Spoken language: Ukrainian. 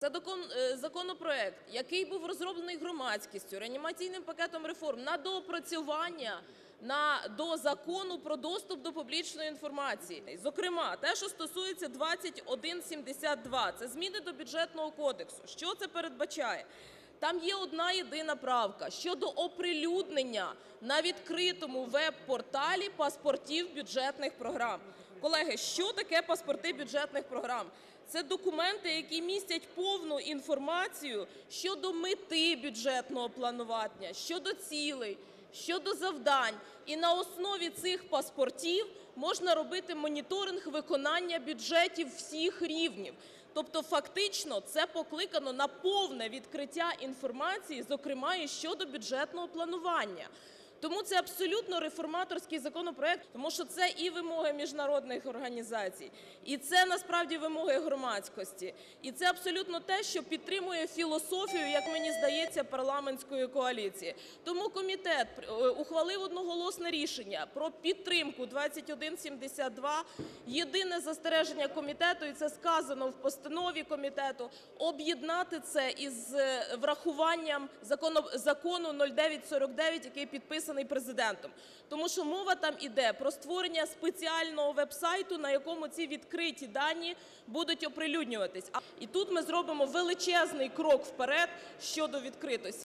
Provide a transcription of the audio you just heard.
Це законопроект, який був розроблений громадськістю, реанімаційним пакетом реформ на доопрацювання до Закону про доступ до публічної інформації. Зокрема, те, що стосується 2172, це зміни до Бюджетного кодексу. Що це передбачає? Там є одна єдина правка щодо оприлюднення на відкритому веб-порталі паспортів бюджетних програм. Колеги, що таке паспорти бюджетних програм? Це документи, які містять повну інформацію щодо мети бюджетного планування, щодо цілей, щодо завдань. І на основі цих паспортів можна робити моніторинг виконання бюджетів всіх рівнів. Тобто фактично це покликано на повне відкриття інформації, зокрема і щодо бюджетного планування. Тому це абсолютно реформаторський законопроект, тому що це і вимоги міжнародних організацій, і це насправді вимоги громадськості, і це абсолютно те, що підтримує філософію, як мені здається, парламентської коаліції. Тому комітет ухвалив одноголосне рішення про підтримку 2172. Єдине застереження комітету, і це сказано в постанові комітету, об'єднати це із врахуванням закону 0949, який підписаний Президентом. Тому що мова там іде про створення спеціального веб-сайту, на якому ці відкриті дані будуть оприлюднюватись. І тут ми зробимо величезний крок вперед щодо відкритості.